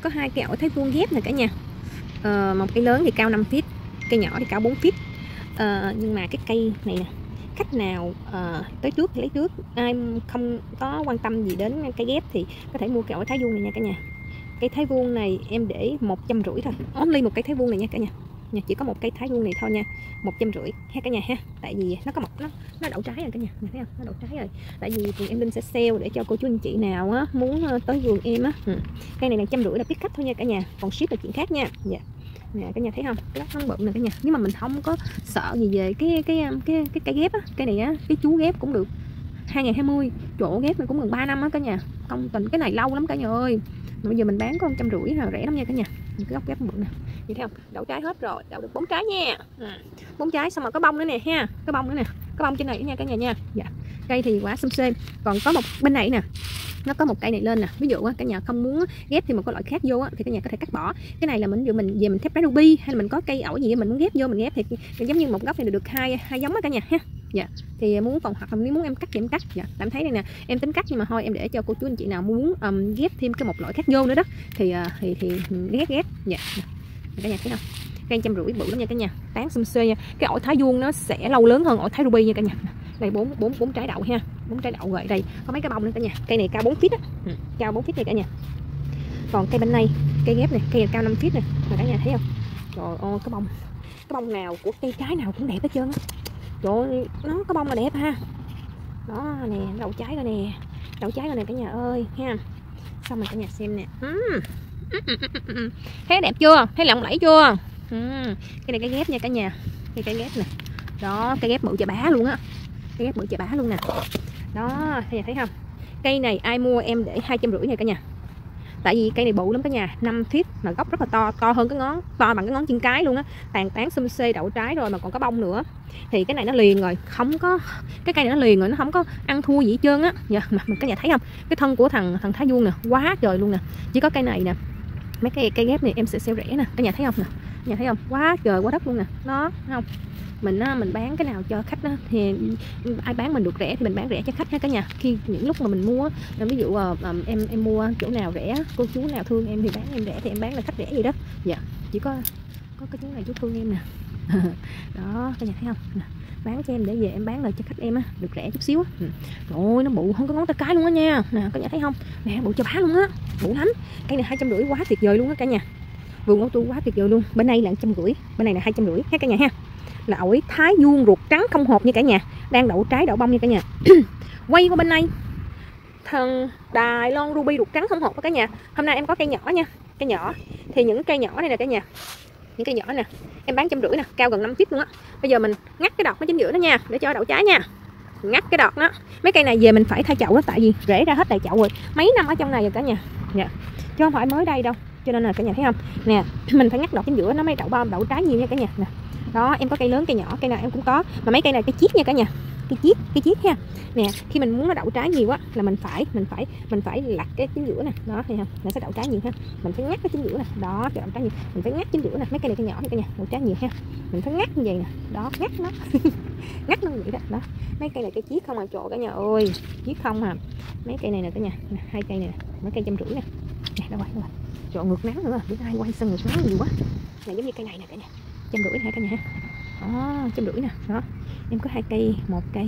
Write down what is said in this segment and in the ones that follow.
có 2 cây ổi Thái Vuông ghép nè cả nhà. Một cây lớn thì cao 5 feet, cây nhỏ thì cao 4 feet. Nhưng mà cái cây này nè, khách nào tới trước thì lấy trước, ai không có quan tâm gì đến cây ghép thì có thể mua cây ổi Thái Vuông này nha cả nhà. Cây Thái Vuông này em để 150 thôi, only một cây Thái Vuông này nha cả nhà. Chỉ có một cây Thái Vuông này thôi nha, 150 ha cả nhà ha. Tại vì nó có một nó đậu trái rồi cả nhà, thấy không? Nó đậu trái rồi. Tại vì em Linh sẽ sale để cho cô chú anh chị nào á muốn tới vườn em á. Cây này là 150 là biết khách thôi nha cả nhà, còn ship là chuyện khác nha. Dạ. Nè cả nhà thấy không, cái đất nó bự nè cả nhà. Nhưng mà mình không có sợ gì về cái cây ghép á. Cây này á, cái chú ghép cũng được 2020, chỗ ghép này cũng gần 3 năm á cả nhà. Công tình cái này lâu lắm cả nhà ơi. Mà bây giờ mình bán có 150 là rẻ lắm nha cả nhà. Cái gốc ghép bự nè, nhìn thấy không, đậu trái hết rồi, đậu được 4 trái nha. 4 trái xong rồi có bông nữa nè ha, có bông nữa nè, có bông trên này nữa nha cả nhà nha. Dạ. Cây thì quả xum xê, còn có một bên này nè, nó có một cây này lên nè. Ví dụ cả nhà không muốn ghép thì một cái loại khác vô thì cả nhà có thể cắt bỏ. Cái này là mình về mình thép trái ruby, hay là mình có cây ổi gì mình muốn ghép vô mình ghép thì giống như một gốc này được hai giống đó cả nhà ha. Dạ. Thì muốn còn hoặc là nếu muốn em cắt thì em cắt. Dạ. Em thấy đây nè, em tính cắt nhưng mà thôi em để cho cô chú anh chị nào muốn ghép thêm cái một loại khác vô nữa đó thì ghép. Dạ. Cả nhà thấy không? Cây 150 bự lắm nha cả nhà, tán xum xê nha. Cái ổi Thái Vuông nó sẽ lâu lớn hơn ổi Thái Ruby nha cả nhà. Đây 4 trái đậu ha, 4 trái đậu rồi. Đây có mấy cái bông nữa cả nhà. Cây này cao 4 feet á, cao 4 feet này cả nhà. Còn cây bên này, cây ghép này, cây này cao 5 feet này, mà cả nhà thấy không? Trời ơi, cái bông nào của cây trái nào cũng đẹp hết trơn á. Trời ơi, nó có bông là đẹp ha. Đó nè, đậu trái rồi nè, đậu trái rồi nè cả nhà ơi ha. Xong rồi cả nhà xem nè. Thấy đẹp chưa? Thấy lộng lẫy chưa? Cái này cái ghép nha cả nhà. Cây ghép nè. Đó, cây ghép bự chà bá luôn á. Cây ghép bự chà bá luôn nè. Đó, cả nhà thấy không? Cây này ai mua em để 250 nha cả nhà. Tại vì cây này bự lắm cả nhà, 5 feet mà gốc rất là to, to hơn cái ngón, to bằng cái ngón chân cái luôn á. Tán xum xê đậu trái rồi mà còn có bông nữa. Thì cái này nó liền rồi, không có cái cây này nó liền rồi, nó không có ăn thua gì hết trơn á. Dạ, mà cả nhà thấy không? Cái thân của thằng Thái Vuông nè, quá trời luôn nè. Chỉ có cây này nè. Mấy cây ghép này em sẽ sale rẻ nè, cả nhà thấy không nè. Cả nhà thấy không? Quá trời quá đất luôn nè. Nó thấy không? Mình bán cái nào cho khách đó, thì ai bán mình được rẻ thì mình bán rẻ cho khách ha cả nhà. Khi những lúc mà mình mua, ví dụ em mua chỗ nào rẻ, cô chú nào thương em thì bán em rẻ thì em bán là khách rẻ gì đó. Dạ, chỉ có cái chú này chú thương em nè. Đó, cả nhà thấy không? Bán cho em để về em bán lại cho khách em á, được rẻ chút xíu. Trời ơi, nó bự không có ngón tay cái luôn á nha. Nè, cả nhà thấy không? Nè, bự cho bá luôn á, bự lắm. Cây này 250 quá tuyệt vời luôn á cả nhà. Vườn của tôi quá tuyệt vời luôn. Bên này là 150, bên này là 250 ha cả nhà ha. Là ổi Thái Vuông ruột trắng không hột nha cả nhà, đang đậu trái đậu bông nha cả nhà. Quay qua bên này, thằng Đài Loan Ruby ruột trắng không hột đó cả nhà. Hôm nay em có cây nhỏ nha, cây nhỏ thì những cây nhỏ này nè cả nhà, những cây nhỏ nè em bán 150 nè, cao gần 5 feet luôn á. Bây giờ mình ngắt cái đọt nó chính giữa nó nha, để cho đậu trái nha. Ngắt cái đọt nó, mấy cây này về mình phải thay chậu đó, tại vì rễ ra hết đầy chậu rồi, mấy năm ở trong này rồi cả nhà. Dạ. Chứ không phải mới đây đâu, cho nên là cả nhà thấy không nè, mình phải ngắt đọt chính giữa nó mới đậu trái nhiều nha cả nhà nè. Đó, em có cây lớn cây nhỏ, cây nào em cũng có, mà mấy cây này cây chiết nha cả nhà, cây chiết ha. Nè, khi mình muốn nó đậu trái nhiều á là mình phải lặt cái chính giữa nè, đó thấy không, nó sẽ đậu trái nhiều ha. Mình phải ngắt cái chính giữa nè, đó cho đậu trái nhiều, mình phải ngắt chính giữa nè. Mấy cây này cây nhỏ nha cả nhà, đậu trái nhiều ha, mình phải ngắt như vậy nè, đó ngắt nó ngắt nó vậy đó. Đó, mấy cây này cây chiết không à, trộn cả nhà ơi, chiết không à. Mấy cây này nè cả nhà, nè, 2 cây này nè, mấy cây 150 nè. Nè, đâu rồi, trộn ngược nắng nữa, bữa nay quay sân ngược nắng nhiều quá. Này giống như cây này nè cả nhà, 150 ha cả nhà ha. Đó, 150 nè. Đó, em có 2 cây, một cây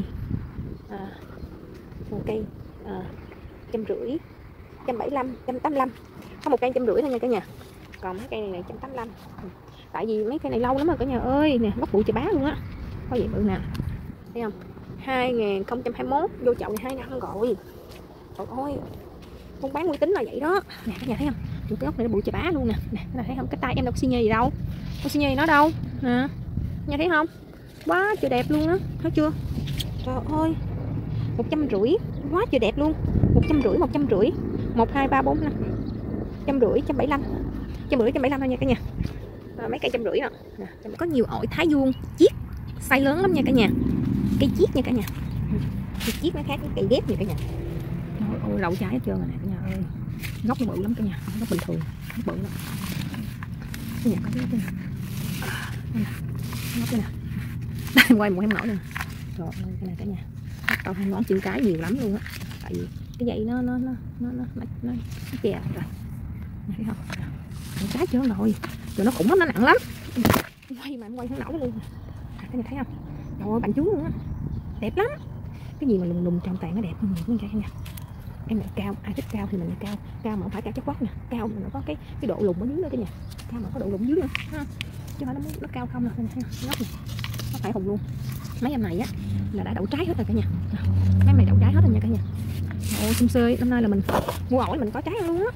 150, 175, 185. Có một cây 150 thôi nha cả nhà. Còn mấy cây này 185. Tại vì mấy cây này lâu lắm rồi cả nhà ơi. Nè, gốc bụi chà bá luôn á. Có vậy bự nè. Thấy không? 2021 vô chậu này 2 năm rồi. Trời ơi. Không bán uy tín là vậy đó. Nè cả nhà thấy không? Cái gốc này nó bụi chà bá luôn nè. Nè, các bạn thấy không? Cái tay em đâu có xi nhê gì đâu. Có xi nhê gì nó đâu. Nè. Nha thấy không? Quá trời đẹp luôn á. Thấy chưa? Trời ơi. 150, quá trời đẹp luôn. 150, 150, 1 2 3 4 5. 150, 175. 150, 175 thôi nha cả nhà. Mấy cây 150 nè. Có nhiều ổi Thái Vuông chiết size lớn lắm nha cả nhà. Cây chiết nha cả nhà. Cây chiết nó khác với cây ghép nha cả nhà. Ôi đậu trái hết trơn rồi nè cả nhà ơi. Gốc nó bự lắm cả nhà, gốc bình thường, gốc bự lắm. Cái nhà có cái này. Gốc đây nè. Đây quay một em nổi nè. Trời ơi cái này cả nhà. Tao hai ngón chân cái nhiều lắm luôn á. Tại vì cái dây nó chè rồi. thấy không? Trái chưa rồi, rồi nó khủng lắm, nó nặng lắm. Quay mà em quay không nổi luôn. Cái này thấy không? Trời ơi, bánh chú luôn á, đẹp lắm. Cái gì mà lùng lùng tròn tàn nó đẹp hơn những cái nha. Em lại cao, ai thích cao thì mình lại cao, cao mà không phải cao chất quắc nè, cao mà nó có cái độ lùng ở dưới nữa cả nhà, cao mà có độ lùng dưới nữa ha, chứ không nó cao không đâu. Ngóc này nó phải hùng luôn. Mấy em này á là đã đậu trái hết rồi cả nhà, mấy em này đậu trái hết rồi nha cả nhà. Ồ, xum xơi, năm nay là mình mua ổi mình có trái ăn luôn á.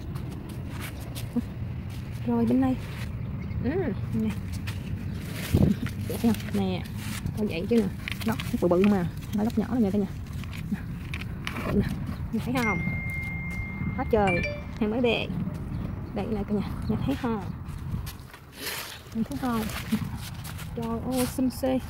Rồi bên đây nè, đẹp không nè, coi vậy chứ nè, lóc bự bự mà, nó lóc nhỏ rồi nha cả nhà. Nè, thấy không? Hết trời, hàng mới đẹp. Đây là cả nhà, thấy không? Thấy không? Trời ơi, xum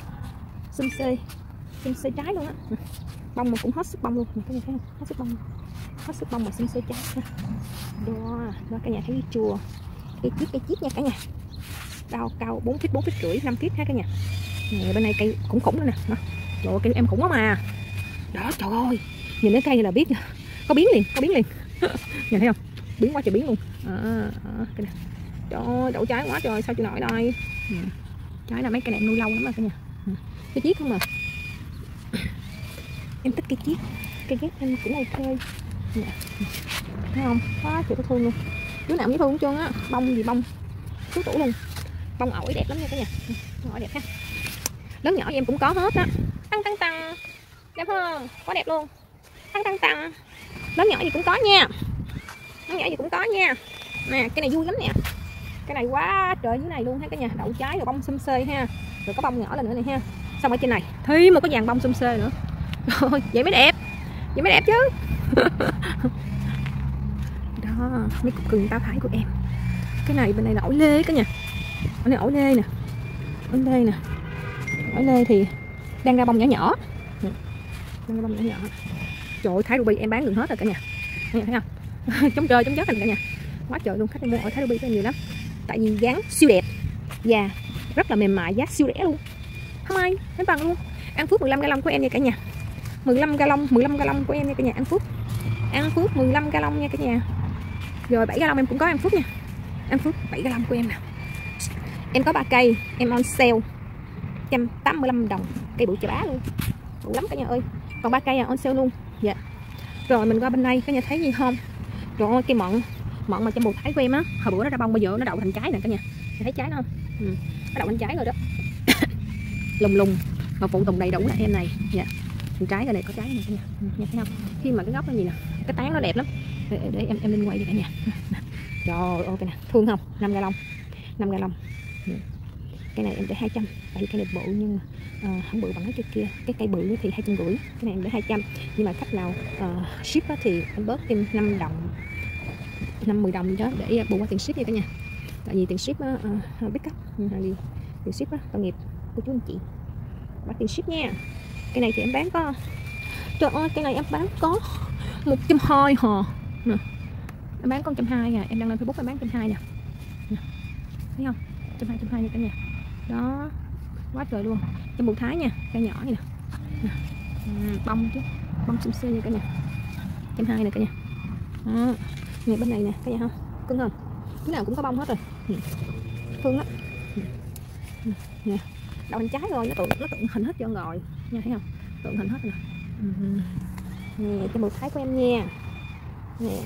xê trái luôn á. Bông mà cũng hết sức bông luôn, cả nhà thấy không? Hết sức bông mà xum xê trái. Đó cả nhà thấy chùa. Cây chiết nha cả nhà. Cao 4 feet, 4,5 feet, 5 feet ha cả nhà. Nè, bên này cây cũng khủng nữa nè. Trời ơi, cây em khủng lắm mà. Đó, trời ơi, nhìn cái cây này là biết có biến liền. Nhìn thấy không? Biến quá trời biến luôn. Cái này. Trời ơi, đậu trái quá trời, sao chịu nổi đây. Trái là mấy cây này nuôi lâu lắm rồi cả nhà. Cái chiết không à. Em thích cây chiết. Cây ghép em cũng ok. Thấy không? Quá trời thương luôn. Đứa nào cũng thương hết trơn á. Bông gì bông số tủ luôn. Bông ổi đẹp lắm nha cả nhà. Ổi đẹp ha. Lớn nhỏ em cũng có hết á. Tăng. Đẹp không? Quá đẹp luôn. Tăng. Lớn nhỏ gì cũng có nha. Nè, cái này vui lắm nè. Cái này quá trời dưới này luôn ha cả nhà. Đậu trái rồi bông xum xê ha. Rồi có bông nhỏ lên nữa này ha. Xong ở trên này thêm một cái dàn bông xum xê nữa. Rồi, vậy mới đẹp chứ. Đó, mấy cục cưng táo thái của em. Cái này bên này là ổi lê cả nhà. Bên này ổi lê nè. Ổi lê thì đang ra bông nhỏ. Trời ơi, Thái Ruby em bán gần hết rồi cả nhà. Thấy không? Chống trời chống gió thành cả nhà. Quá trời luôn, khách em mua ổi Thái Ruby có nhiều lắm. Tại vì dáng siêu đẹp và rất là mềm mại, giá siêu rẻ luôn. Không ai đánh bằng luôn. An Phước 15 gallon của em nha cả nhà. 15 gallon của em nha cả nhà. An Phước 15 gallon nha cả nhà. Rồi 7 gallon em cũng có An Phước nha. An Phước 7 gallon của em nè. Em có 3 cây, em on sale 185 đồng. Cây bự chà bá luôn. Bự lắm cả nhà ơi. Còn 3 cây on sale luôn. Dạ. Rồi mình qua bên đây cả nhà thấy gì không? Trời ơi, cây mận mà trong bột thái của em á, hồi bữa nó ra bông, bây giờ nó đậu thành trái nè cả nhà. Thấy trái nó không? Nó đậu thành trái rồi đó. Lùng mà phụ tùng đầy đủ là em này. Dạ. Thành trái rồi này, có trái này cả nhà. Nha, thấy không? Khi mà cái gốc nó gì nè, cái tán nó đẹp lắm. Để em lên quay cho cả nhà. Trời ơi, cái nè, thương không? 5 gallon. Cái này em để 200, tại vì cây này bự nhưng không bự bằng cái kia. Cái cây bự thì 250, cái này em để 200. Nhưng mà khách nào ship thì em bớt thêm 5 đồng, 50 đồng gì đó để bù qua tiền ship nha cả nhà. Tại vì tiền ship biết cấp tiền ship tội nghiệp cô chú anh chị, bắt tiền ship nha. Cái này thì em bán có, trời ơi, cái này em bán có 120 hò nè. Em bán con 120 à, em đăng lên Facebook em bán 120 nè. Thấy không? 120 nha cả nhà. Đó, quá trời luôn. Trong bột thái nha, cây nhỏ này nè. Bông chứ, bông xum xê nha cả nhà. 120 nè cả nhà. Đó. Này bên này nè, cả nhà không? Cưng không? Cái nào cũng có bông hết rồi. Thương lắm. Nè, đậu thành trái rồi, nó tượng hình hết trơn rồi. Nha, thấy không? Tượng hình hết rồi nè. Nè, trong bột thái của em nha. Nè.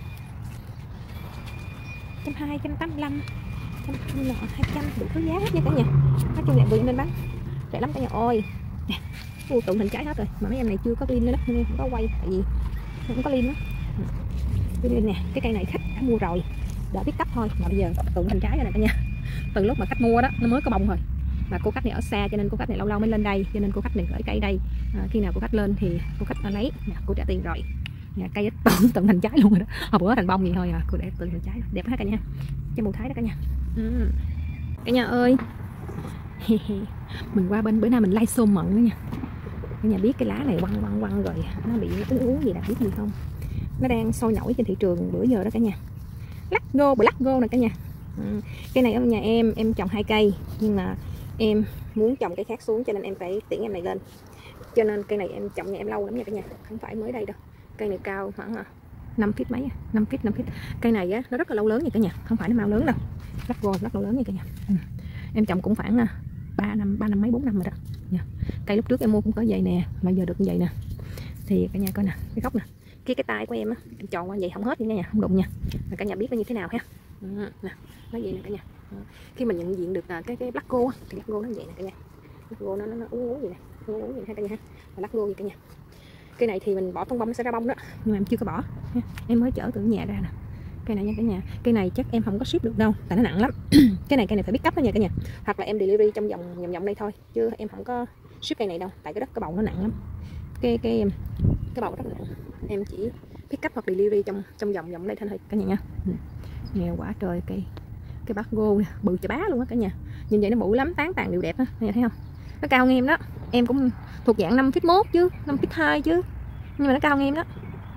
120, 185, 200 đủ thứ giá hết nha cả nhà. Nói chung là vừa nên bán rẻ lắm cả nhà ơi. Nè, tượng hình trái hết rồi, mà mấy em này chưa có pin nữa đó nên em không có quay, tại vì không có pin đó. Nè, cái cây này khách đã mua rồi, đợi biết cấp thôi, mà bây giờ tượng hình trái rồi nè cả nhà. Từ lúc mà khách mua đó nó mới có bông rồi, mà cô khách này ở xa cho nên cô khách này lâu lâu mới lên đây, cho nên cô khách này gửi cây đây. Khi nào cô khách lên thì cô khách lấy, nè, cô trả tiền rồi. Nhà cây tượng thành trái luôn rồi đó, hồi bữa thành bông gì thôi à, cô để tượng thành trái đẹp hết cả nhà. Cho màu thái đó cả nhà. Cả nhà ơi, mình qua bên bữa nay mình like xôm mận nữa nha. Cả nhà biết cái lá này quăng rồi nó bị uống gì, đã biết gì không? Nó đang sôi nổi trên thị trường bữa giờ đó cả nhà. Black Gold này cả nhà. Cây này ở nhà em trồng 2 cây, nhưng mà em muốn trồng cây khác xuống cho nên em phải tiễn em này lên. Cho nên cây này em trồng nhà em lâu lắm nha cả nhà, không phải mới đây đâu. Cây này cao khoảng 5 feet mấy, 5 feet. Cây này á nó rất là lâu lớn nha cả nhà, không phải nó mau lớn đâu. Rất lâu lớn nha cả nhà. Em trồng cũng khoảng 3 năm mấy 4 năm rồi đó nha. Cây lúc trước em mua cũng có vậy nè, mà giờ được như vậy nè. Thì cả nhà coi nè, cái gốc nè, cái tay của em á, em tròn qua vậy không hết nha, không đụng nha. Mà cả nhà biết nó như thế nào ha. Nè, nó vậy nè cả nhà. Khi mình nhận diện được cái black gold á, cái black gold nó vậy nè cả nhà. Black gold nó uống vậy nè, uống vậy ha cả nhà ha. Black gold vậy cả nhà. Cây này thì mình bỏ phân bông nó sẽ ra bông đó, nhưng mà em chưa có bỏ. Em mới chở từ nhà ra nè. Cây này nha cả nhà, cây này chắc em không có ship được đâu, tại nó nặng lắm. Cây này phải biết cấp đó nha cả nhà. Hoặc là em delivery trong vòng đây thôi, chứ em không có ship cây này đâu, tại cái bầu nó nặng lắm. Cái bầu rất nặng. Em chỉ pick up hoặc delivery trong vòng đây thôi cả nhà nha. Nghèo quả trời, cái bát gô nè, bự chà bá luôn á cả nhà. Nhìn vậy nó bự lắm, tán tàn đều đẹp á, thấy không? Nó cao hơn em đó. Em cũng thuộc dạng 5 feet 1 chứ, 5 feet 2 chứ. Nhưng mà nó cao hơn em đó.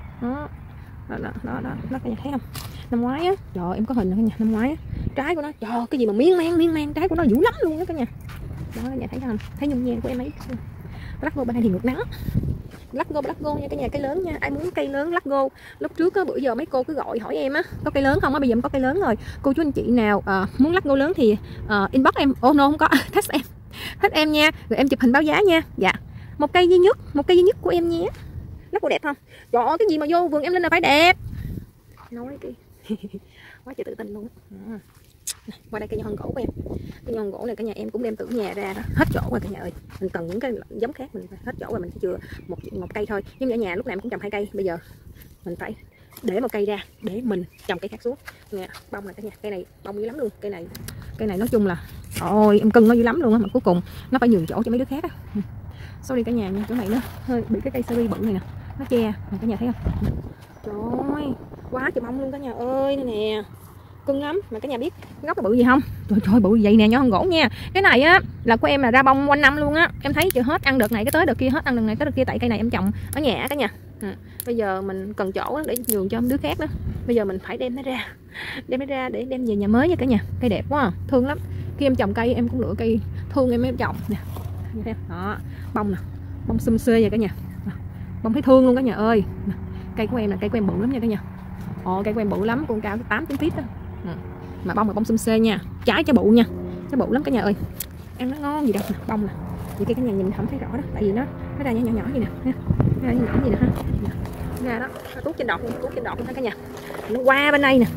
Đó cả nhà thấy không? Năm ngoái á, trời em có hình cả nhà, năm ngoái á, trái của nó trời cái gì mà miên man, trái của nó dữ lắm luôn á cả nhà. Đó cả nhà thấy không? Thấy nhung nhang của em ấy. Black gold bên này thì ngược nắng. Black gold nha cả nhà, cây lớn nha. Ai muốn cây lớn Black gold. Lúc trước á, bữa giờ mấy cô cứ gọi hỏi em á, có cây lớn không á, bây giờ em có cây lớn rồi. Cô chú anh chị nào muốn Black gold lớn thì inbox em. No không có, thích em nha. Rồi em chụp hình báo giá nha. Dạ. Một cây duy nhất của em nhé. Black gold đẹp không? Trời ơi, cái gì mà vô vườn em lên là phải đẹp. Nói cái quá trời tự tin luôn. Qua đây cây nho gỗ của em, cây nho gỗ này cả nhà em cũng đem từ nhà ra đó, hết chỗ rồi cả nhà ơi. Mình cần những cái giống khác mình phải hết chỗ rồi, mình chỉ chừa một cây thôi. Nhưng ở nhà lúc nào em cũng trồng 2 cây, bây giờ mình phải để một cây ra để mình trồng cây khác xuống nè. Bông này cả nhà, cây này bông dữ lắm luôn. Cây này nói chung là ôi em cưng nó dữ lắm luôn á, mà cuối cùng nó phải nhường chỗ cho mấy đứa khác á. Sorry cả nhà nha, chỗ này nó hơi bị cái cây seri bự này nè, nó che cả nhà thấy không? Trời ơi, quá trời bông luôn cả nhà ơi. Này nè, cưng lắm. Mà cả nhà biết cái gốc nó bự gì không? Trời bự vậy nè, nho gỗ nha. Cái này á là của em là ra bông quanh năm luôn á. Em thấy chưa hết ăn đợt này cái tới đợt kia, hết ăn đợt này tới đợt kia, tại cây này em trồng ở nhà cả nhà. Bây giờ mình cần chỗ để nhường cho đứa khác đó. Bây giờ mình phải đem nó ra để đem về nhà mới nha cả nhà. Cây đẹp quá à, thương lắm. Khi em trồng cây em cũng lựa cây thương em trồng nè. Đó, bông nè, bông xum xê vậy cả nhà. Bông thấy thương luôn cả nhà ơi. Cây của em là cây của em bự lắm nha cả nhà. Cây của em bự lắm, con cao 8 feet đó. Mà bông là bông xum xê nha, trái cho bự nha, trái bự lắm cả nhà ơi. Ăn nó ngon gì đâu nè, bông nè. Vậy cái nhà nhìn không thấy rõ đó, tại vì nó ra nhỏ gì nè, ra nhỏ gì nè ha. Ra đó, nó tuốt trên đọt luôn ha cả nhà. Nó qua bên đây nè,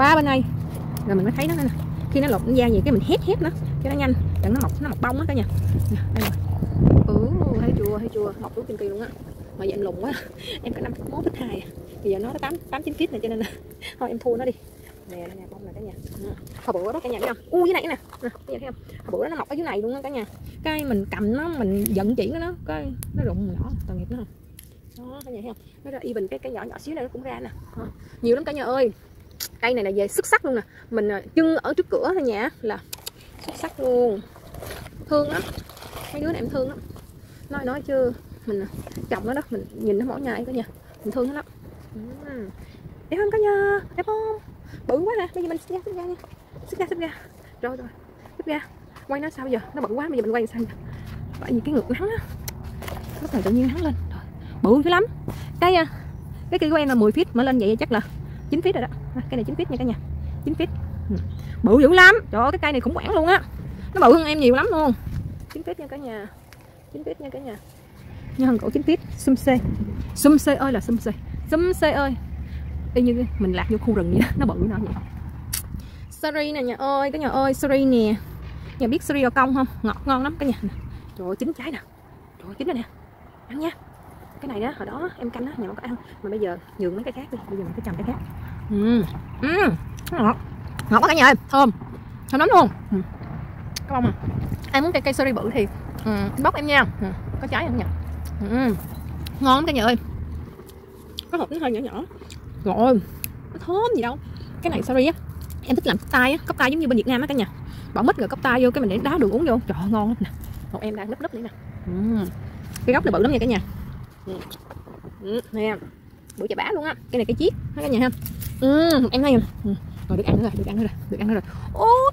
rồi mình mới thấy nó nè. Khi nó lột ra gì cái mình hét nó cho nó nhanh, đừng nó mọc bông á cả nhà. Đây rồi. Thấy chưa, mọc tuốt trên kia luôn á. Mà giờ em lùng quá, em có 5 feet 1 feet 2 bây giờ nó có 8-9 feet này, cho nên là thôi em thua nó đi. Nè bông này cả nhà. Hồi bữa đó cả nhà thấy không? Dưới này nè. Cả nhà thấy không? Hồi bữa đó nó mọc ở dưới này luôn á cả nhà. Cái mình cầm nó, mình vận chuyển nó cái nó rụng nhỏ, tội nghiệp nó không? Đó cả nhà thấy không? Nó ra even cái nhỏ xíu này nó cũng ra nè. Nhiều lắm cả nhà ơi. Cây này là về xuất sắc luôn nè. Mình trưng ở trước cửa thôi nhà là xuất sắc luôn. Thương lắm. Mấy đứa này em thương lắm. Nói chứ mình trồng nó đó, mình nhìn nó mỗi ngày cả nhà. Mình thương nó lắm. Đẹp không cả nhà? Đẹp không? Bự quá nè, bây giờ mình xích ra nha. Xích ra. Rồi, xích ra. Quay nó sao bây giờ? Nó bự quá, bây giờ mình quay sao giờ? Tại vì cái ngược nắng á. Lúc này tự nhiên nắng lên. Rồi, bự dữ lắm. Cái cây của em là 10 feet, mở lên vậy chắc là 9 feet rồi đó. Cây này 9 feet nha cả nhà. 9 feet. Bự dữ lắm. Trời ơi, cái cây này khủng hoảng luôn á. Nó bự hơn em nhiều lắm luôn. 9 feet nha cả nhà. 9 feet nha cả nhà. Nho gỗ 9 feet, xum xê ơi là xum xê ơi. Y như mình lạc vô khu rừng vậy đó, nó bự nó vậy. Sari nè nhà ơi, cả nhà ơi, sari nè. Nhà biết sari đào công không? Ngọt ngon lắm cả nhà. Trời ơi, chín trái nè. Trời ơi, chín rồi nè. Ăn nha. Cái này đó, hồi đó em canh đó, nhà không có ăn. Mà bây giờ nhường mấy cái khác đi, bây giờ mình phải trồng cái khác. Ngọt. Ngọt quá cả nhà ơi, thơm lắm luôn. Có bông à? Ai muốn cây sari bự thì bóc em nha. Có trái không nhỉ? Ngon lắm cả nhà ơi. Có hộp nó hơi nhỏ. Rồi, nó thơm gì đâu. Cái này sorry á, em thích làm cốc tay á, cốc tay giống như bên Việt Nam á cả nhà. Bỏ mít rồi cốc tay vô cái mình để đá đường uống vô. Trời ơi, ngon lắm nè. Một em đang nấp này nè. Cái gốc này bự lắm nha cả nhà. Nè, bự chà bá luôn á. Cái này cây chiết, thấy cả nhà ha. Em thấy không? Rồi được ăn nữa rồi. Ôi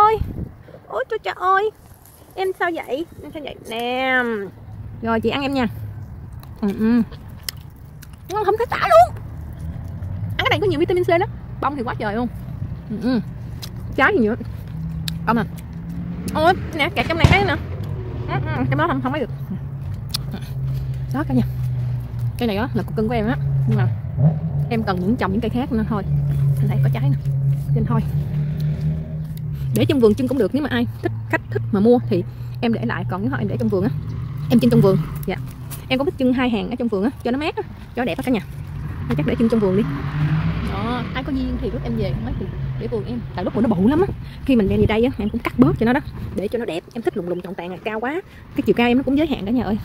trời ơi. Em sao vậy? Nè. Rồi chị ăn em nha. Ngon không thể tả luôn. cái này có nhiều vitamin C đó. Bông thì quá trời luôn. Trái thì nhiều. Bông à. Ôi nè, kẹt trong này cái nè. Trong đó không lấy được. Đó cả nhà. Cây này đó là cục cưng của em á, nhưng mà em cần trồng những cây khác nên thôi. Anh thấy có trái nè. Nên thôi. Để trong vườn trưng cũng được, nếu mà ai khách thích mà mua thì em để lại, còn nếu không em để trong vườn á. Em trưng trong vườn. Dạ. Em có thích trưng 2 hàng ở trong vườn á, cho nó mát á, cho nó đẹp á cả nhà. Thôi chắc để trưng trong vườn đi. Đó, ai có duyên thì lúc em về mấy thì để vườn em, tại lúc vườn nó bự lắm á. Khi mình đem về đây á, em cũng cắt bớt cho nó đó, để cho nó đẹp. Em thích lùng lùng tròn tàn là cao quá. Cái chiều cao em nó cũng giới hạn cả nhà ơi.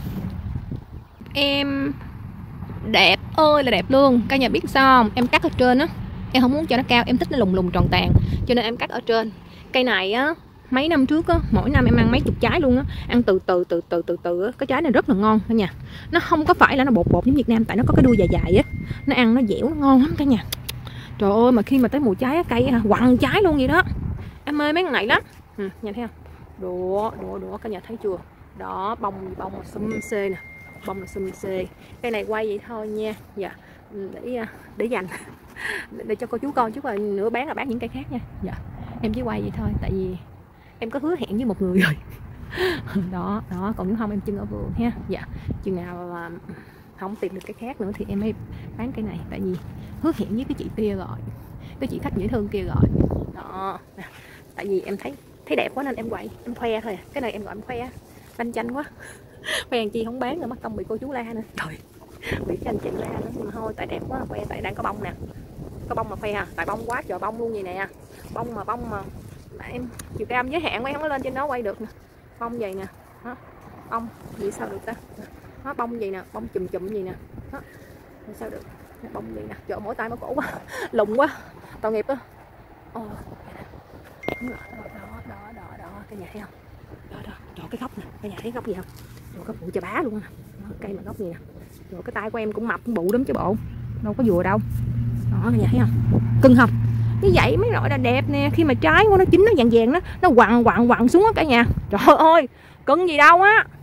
Em đẹp ơi là đẹp luôn. Cả nhà biết sao không? Em cắt ở trên á. Em không muốn cho nó cao, em thích nó lùng lùng tròn tàn, cho nên em cắt ở trên. Cây này á, mấy năm trước á, mỗi năm em ăn mấy chục trái luôn á, ăn từ từ á, cái trái này rất là ngon cả nhà. Nó không có phải là nó bột giống Việt Nam, tại nó có cái đuôi dài dài á, nó ăn nó dẻo, nó ngon lắm cả nhà. Trời ơi, mà khi mà tới mùa trái á, cây quằn trái luôn vậy đó. Em mê mấy con này lắm. Nhìn thấy không? Đũa cả nhà thấy chưa? Đó, bông là sum C nè, bông là sum C. Cây này quay vậy thôi nha. Dạ, để dành để cho cô chú coi, chứ là nữa bán là bán những cây khác nha. Dạ, em chỉ quay vậy thôi, tại vì em có hứa hẹn với một người rồi. Đó, còn nếu không em trưng ở vườn ha. Dạ, chừng nào mà không tìm được cái khác nữa thì em mới bán cái này, tại vì hứa hẹn với cái chị kia rồi, cái chị khách dễ thương kia rồi. Đó, tại vì em thấy đẹp quá nên em quay, em khoe thôi. Cái này em gọi em khoe, banh chanh quá. Khoe anh chi không bán nữa, mất công bị cô chú la nữa. Trời, bị cái anh chị la nữa, nhưng mà thôi tại đẹp quá khoe, tại đang có bông nè. Có bông mà khoe à, tại bông quá trời bông luôn vậy nè. Bông mà em chiều cao giới hạn, quay không có lên trên đó quay được nè. Bông vậy nè. Đó. Bông gì sao được ta? Đó, bông gì nè, bông chùm gì nè. Đó. Sao được? Bông gì nè, trời mỗi tay mỗi cổ quá. Lùng quá. Tội nghiệp á. Đó, cái nhà thấy không? Đó, trời cái gốc nè, cái nhà thấy gốc gì không? Rồi có phụ chà bá luôn nè. Cây mà gốc gì nè. Rồi cái tay của em cũng mập cũng bự lắm chứ bộ. Đâu có vừa đâu. Đó, cái nhà thấy không? Cưng không? Như vậy mới gọi là đẹp nè. Khi mà trái của nó chín nó vàng vàng nó quằn xuống á cả nhà. Trời ơi, cưng gì đâu á.